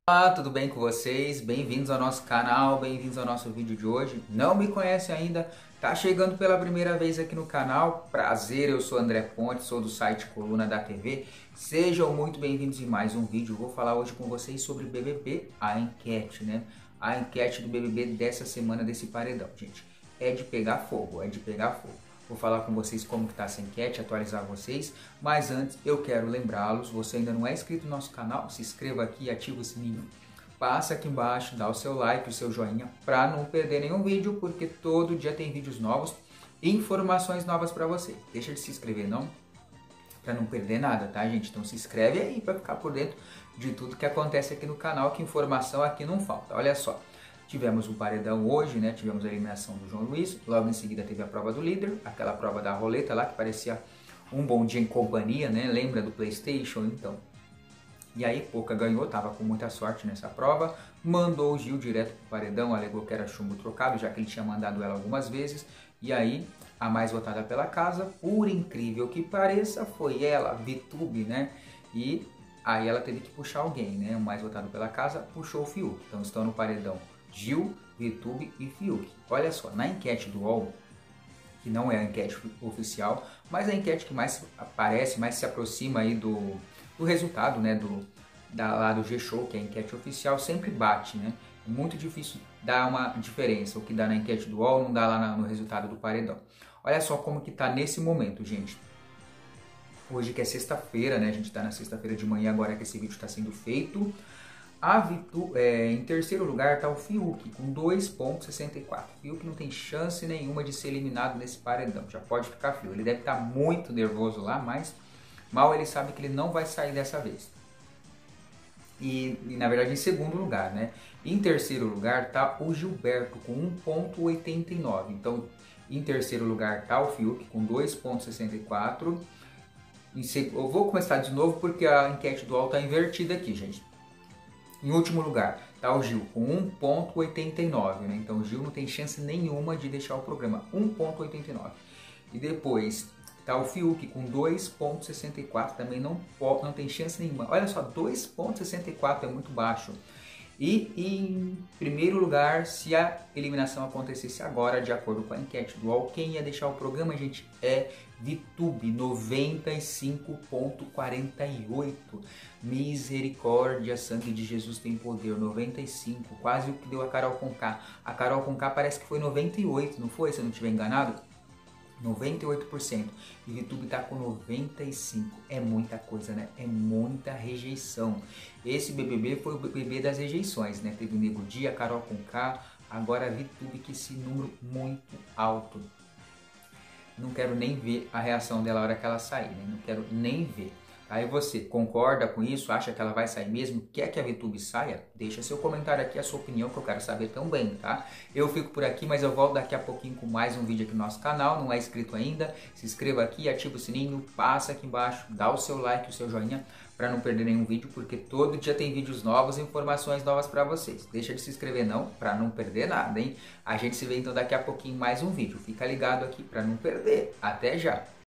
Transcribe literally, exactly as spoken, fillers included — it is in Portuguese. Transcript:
Olá, tudo bem com vocês? Bem-vindos ao nosso canal, bem-vindos ao nosso vídeo de hoje. Não me conhece ainda? Tá chegando pela primeira vez aqui no canal? Prazer, eu sou André Ponte, sou do site Coluna da T V. Sejam muito bem-vindos em mais um vídeo. Vou falar hoje com vocês sobre B B B, a enquete, né? A enquete do B B B dessa semana, desse paredão, gente. É de pegar fogo, é de pegar fogo. Vou falar com vocês como que tá essa enquete, atualizar vocês, mas antes eu quero lembrá-los, você ainda não é inscrito no nosso canal, se inscreva aqui e ativa o sininho. Passa aqui embaixo, dá o seu like, o seu joinha, para não perder nenhum vídeo, porque todo dia tem vídeos novos e informações novas para você. Deixa de se inscrever não, para não perder nada, tá gente? Então se inscreve aí para ficar por dentro de tudo que acontece aqui no canal, que informação aqui não falta. Olha só. Tivemos o paredão hoje, né? Tivemos a eliminação do João Luiz, logo em seguida teve a prova do líder, aquela prova da roleta lá que parecia um bom dia em companhia, né? Lembra do PlayStation, então. E aí Poca ganhou, tava com muita sorte nessa prova, mandou o Gil direto pro paredão, alegou que era chumbo trocado, já que ele tinha mandado ela algumas vezes. E aí a mais votada pela casa, por incrível que pareça, foi ela, VTube, né? E aí ela teve que puxar alguém, né? O mais votado pela casa puxou o Fiuk. Então estão no paredão Gil, VTube e Fiuk. Olha só, na enquete do U O L, que não é a enquete oficial, mas a enquete que mais aparece, mais se aproxima aí do, do resultado, né, do, da, lá do G-Show, que é a enquete oficial, sempre bate, né? É muito difícil dar uma diferença. O que dá na enquete do U O L não dá lá na, no resultado do paredão. Olha só como que tá nesse momento, gente. Hoje que é sexta-feira, né? A gente tá na sexta-feira de manhã agora que esse vídeo está sendo feito. A Vitu, é, em terceiro lugar está o Fiuk, com dois ponto sessenta e quatro. Fiuk não tem chance nenhuma de ser eliminado nesse paredão, já pode ficar frio. Ele deve estar muito nervoso lá, mas mal ele sabe que ele não vai sair dessa vez. E, e na verdade em segundo lugar, né? Em terceiro lugar está o Gilberto, com um ponto oitenta e nove. Então, em terceiro lugar está o Fiuk, com dois ponto sessenta e quatro. Eu vou começar de novo porque a enquete do U O L está invertida aqui, gente. Em último lugar está o Gil com um ponto oitenta e nove, né? Então o Gil não tem chance nenhuma de deixar o programa, um ponto oitenta e nove. E depois está o Fiuk com dois ponto sessenta e quatro, também não, não tem chance nenhuma. Olha só, dois ponto sessenta e quatro é muito baixo. E em primeiro lugar, se a eliminação acontecesse agora, de acordo com a enquete do U O L, quem ia deixar o programa, gente, é VTube, noventa e cinco ponto quarenta e oito. Misericórdia, sangue de Jesus tem poder, noventa e cinco, quase o que deu a Carol Conká. A Carol Conká parece que foi noventa e oito, não foi? Se eu não estiver enganado? noventa e oito por cento. E VTube tá com noventa e cinco por cento. É muita coisa, né? É muita rejeição. Esse B B B foi o B B B das rejeições, né? Teve o Nego Di, a Carol Conká, agora a VTube, que esse número muito alto. Não quero nem ver a reação dela na hora que ela sair, né? Não quero nem ver. Aí você concorda com isso? Acha que ela vai sair mesmo? Quer que a VTube saia? Deixa seu comentário aqui, a sua opinião, que eu quero saber também, tá? Eu fico por aqui, mas eu volto daqui a pouquinho com mais um vídeo aqui no nosso canal. Não é inscrito ainda? Se inscreva aqui, ativa o sininho, passa aqui embaixo, dá o seu like, o seu joinha, para não perder nenhum vídeo, porque todo dia tem vídeos novos e informações novas para vocês. Deixa de se inscrever não, para não perder nada, hein? A gente se vê então daqui a pouquinho mais um vídeo. Fica ligado aqui para não perder. Até já!